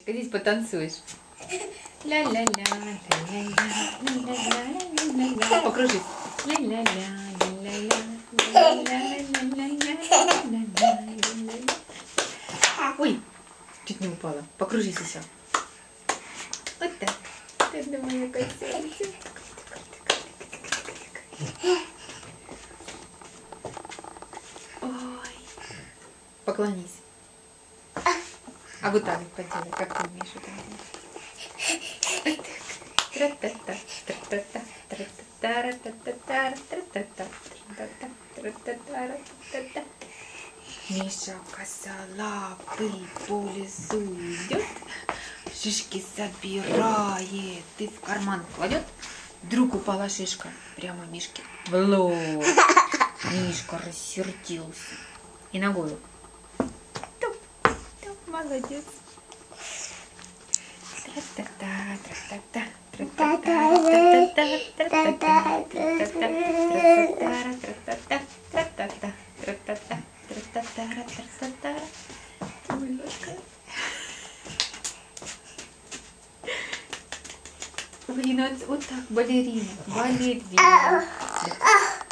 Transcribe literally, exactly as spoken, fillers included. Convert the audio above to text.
Здесь потанцуешь. Ля-ля-ля, ля-ля-ля, ля-ля-ля. Покружись. Ля-ля-ля, ля-ля-ля, ля-ля-ля, ля-ля-ля. Ой, чуть не упала. Покружись еще. Вот так. Это моя красавица. Ой. Поклонись. А вот так поделай, как ты умеешь это делать. Миша косолапый по лесу идет, шишки собирает и в карман кладет. Вдруг упала шишка прямо Мишке в лоб. Мишка рассердился и ногою. Туп, туп, молодец. Ой, ну вот так балерина, балет видела.